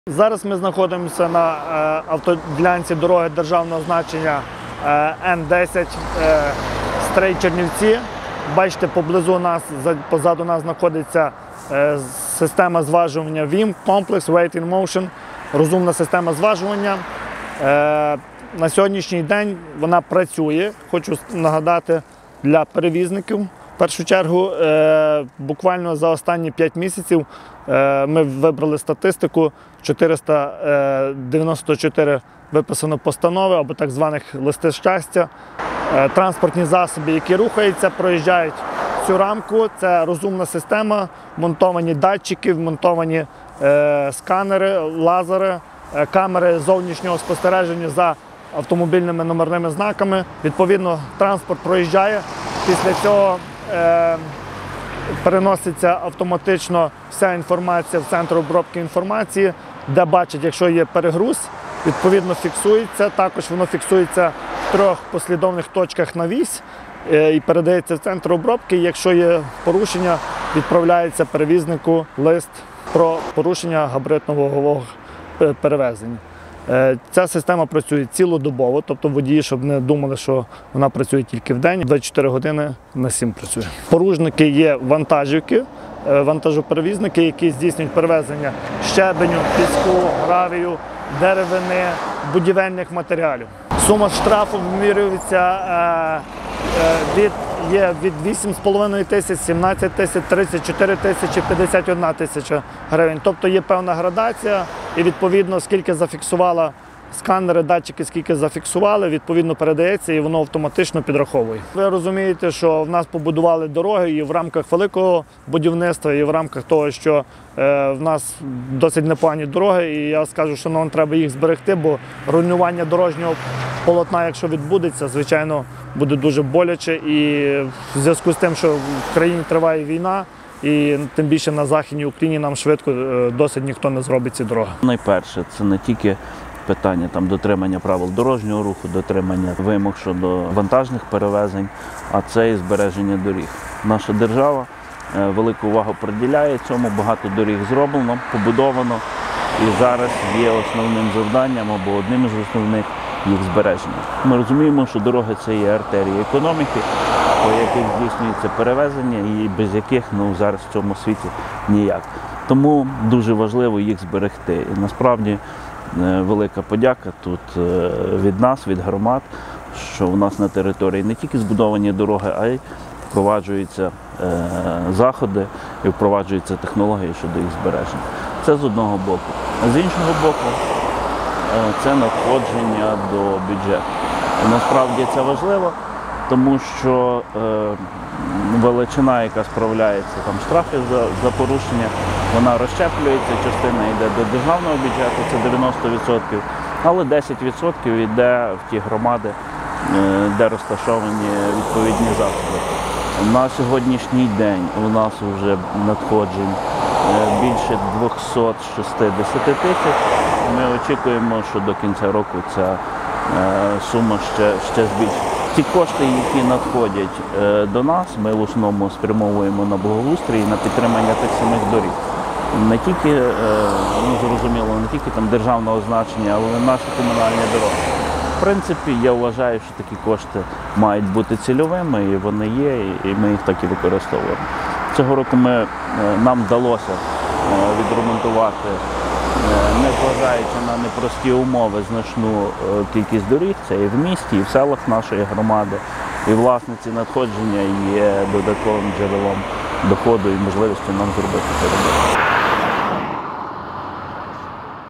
Зараз ми знаходимося на автоділянці дороги державного значення Н10 Стрий-Чернівці. Бачите, позаду нас знаходиться система зважування WIM Complex Weight in Motion, розумна система зважування. На сьогоднішній день вона працює. Хочу нагадати для перевізників. В першу чергу, буквально за останні 5 місяців ми вибрали статистику, 494 виписано постанови або так званих листи щастя. Транспортні засоби, які рухаються, проїжджають цю рамку. Це розумна система, монтовані датчики, монтовані сканери, лазери, камери зовнішнього спостереження за автомобільними номерними знаками. Відповідно, транспорт проїжджає. Після цього переноситься автоматично вся інформація в центр обробки інформації, де бачать, якщо є перегруз, відповідно фіксується. Також воно фіксується в 3 послідовних точках на вісь і передається в центр обробки. Якщо є порушення, відправляється перевізнику лист про порушення габаритно-вагового перевезення. Ця система працює цілодобово, тобто водії, щоб не думали, що вона працює тільки вдень, 24 години на 7 працює. Порушники є вантажівки, вантажоперевізники, які здійснюють перевезення щебеню, піску, гравію, деревини, будівельних матеріалів. Сума штрафу вимірюється від 8,5 тисяч, 17 тисяч, 34 тисячі, 51 тисяча гривень. Тобто є певна градація і відповідно скільки зафіксувала сканери, датчики, скільки зафіксували, відповідно передається і воно автоматично підраховує. Ви розумієте, що в нас побудували дороги і в рамках великого будівництва, і в рамках того, що в нас досить непогані дороги, і я скажу, що нам треба їх зберегти, бо руйнування дорожнього полотна, якщо відбудеться, звичайно, буде дуже боляче. І в зв'язку з тим, що в країні триває війна, і тим більше на Західній Україні нам швидко досить ніхто не зробить ці дороги. Найперше, це не тільки питання дотримання правил дорожнього руху, дотримання вимог щодо вантажних перевезень, а це і збереження доріг. Наша держава велику увагу приділяє цьому, багато доріг зроблено, побудовано, і зараз є основним завданням або одним із основних їх збереження. Ми розуміємо, що дороги – це є артерії економіки, по яких здійснюється перевезення і без яких зараз в цьому світі ніяк. Тому дуже важливо їх зберегти. І насправді велика подяка тут від нас, від громад, що у нас на території не тільки збудовані дороги, а й впроваджуються заходи і впроваджуються технології щодо їх збереження. Це з одного боку. А з іншого боку, це надходження до бюджету. І насправді це важливо, тому що величина, яка справляється, штрафи за порушення, вона розщеплюється, частина йде до державного бюджету, це 90%, але 10% йде в ті громади, де розташовані відповідні заходи. На сьогоднішній день у нас вже надходжень більше 260 тисяч. Ми очікуємо, що до кінця року ця сума ще збільшиться. Ті кошти, які надходять до нас, ми в основному спрямовуємо на благоустрій і на підтримання тих самих доріг. Не тільки, зрозуміло, не тільки державного значення, але й наші комунальні дороги. В принципі, я вважаю, що такі кошти мають бути цільовими, і вони є, і ми їх так і використовуємо. Цього року нам вдалося відремонтувати, незважаючи на непрості умови, значну кількість доріг. Це і в місті, і в селах нашої громади. І, власне, ці надходження є додатковим джерелом доходу і можливістю нам зробити це робити.